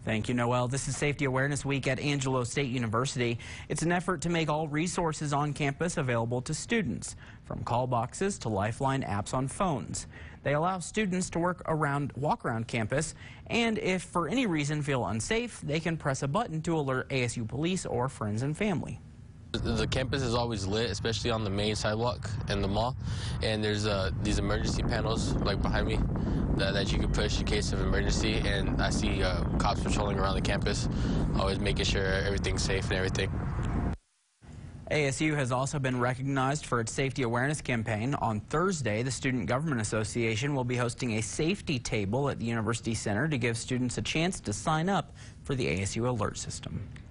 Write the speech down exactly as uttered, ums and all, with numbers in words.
Thank you, Noel. This is Safety Awareness Week at Angelo State University. It's an effort to make all resources on campus available to students, from call boxes to Lifeline apps on phones. They allow students to work around, walk around campus, and if for any reason feel unsafe, they can press a button to alert A S U police or friends and family. The campus is always lit, especially on the main sidewalk in the mall, and there's uh, these emergency panels like behind me that, that you can push in case of emergency, and I see uh, cops patrolling around the campus, always making sure everything's safe and everything. A S U has also been recognized for its safety awareness campaign. On Thursday, the Student Government Association will be hosting a safety table at the University Center to give students a chance to sign up for the A S U alert system.